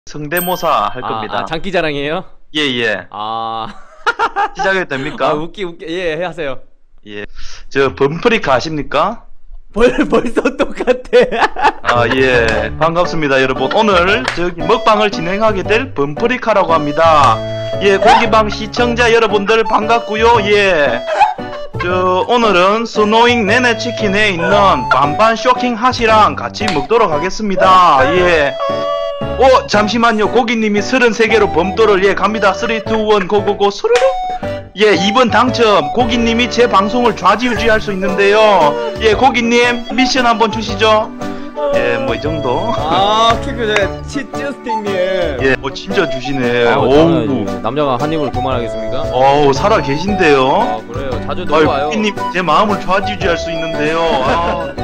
성대모사 할 겁니다. 장기자랑이에요? 예. 아, 시작해도 됩니까? 웃기. 예, 하세요. 예. 저 범프리카 아십니까? 벌써 똑같아. 예. 반갑습니다, 여러분. 오늘 저기 먹방을 진행하게 될 범프리카라고 합니다. 예, 고기방 시청자 여러분들 반갑고요. 예. 오늘은 스노잉 네네치킨에 있는 반반 쇼킹 핫이랑 같이 먹도록 하겠습니다. 예. 잠시만요. 고기님이 33개로 범도를 갑니다. 3, 2, 1 고고고 수르르. 예, 2번 당첨. 고기님이 제 방송을 좌지우지할 수 있는데요. 예, 고기님 미션 한번 주시죠. 예, 뭐 이 정도. 퀴즈 치즈스틱님. 예, 진짜 주시네. 오우. 남자가 한 입을 그만하겠습니까? 살아 계신데요. 그래요. 자주 들어와요. 고기님 제 마음을 좌지우지할 수 있는데요.